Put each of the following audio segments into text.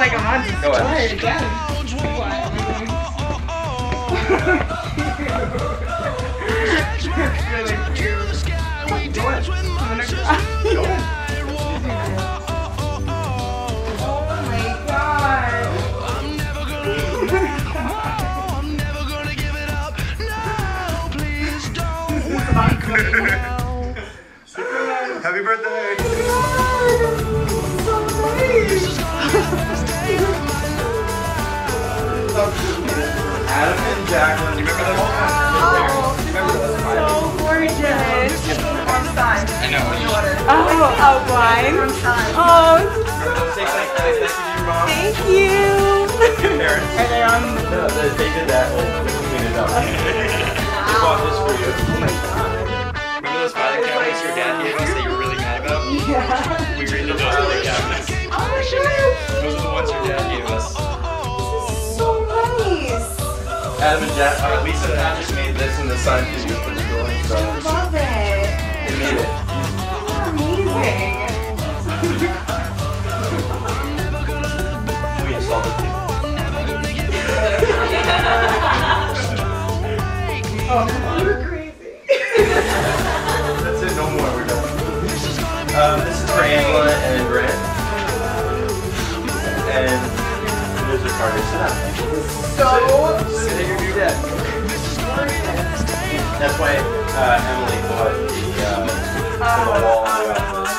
like I'm on to Go ahead. play again. Really cute. Go ahead. I'm gonna cry. Go ahead. Oh my god. Happy birthday! So nice. Adam and Jacqueline, you remember them all? So gorgeous. On time. I know. Oh, wine. On time. Oh, Remember those six nice to your mom? thank you. Parents? Are they on? No, they did that. They cleaned it up. We bought this for you. Oh my god. Remember those filing cabinets your dad gave us that you were really mad about? Yeah. We redid those filing cabinets. Oh my gosh. Those are the ones your dad gave us. This is so nice. Adam and Jack, Lisa and I just made this and the sign for you for the door and I stuff. love it. They made it. Amazing. We installed it too. Oh, you're crazy. That's it, no more, we're done. This is for Angela and Grant. And there's a card to sit down. So Sit at your new desk. That's why Emily bought the wall on the office.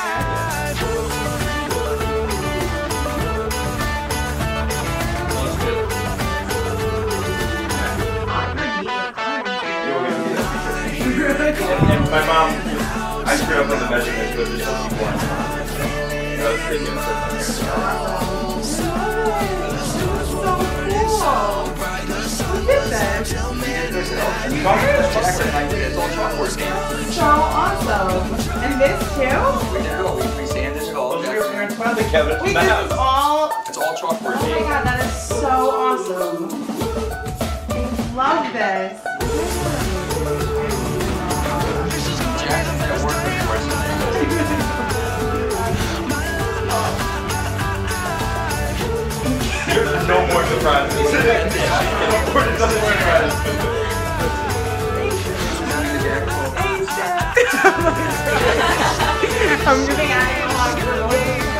And my mom, I screwed up on the measurements, but there's some people on it. I was thinking of so cool. Look at this. It's all chalkboard game. So awesome. And this too? We sanded it all. Those are your parents' filing cabinets. Wait, this is all. It's all chalkboard Oh my game. god, that is so awesome. I love this. Jackson's at work with There's no more surprises. No more surprises. I'm giving out a lot of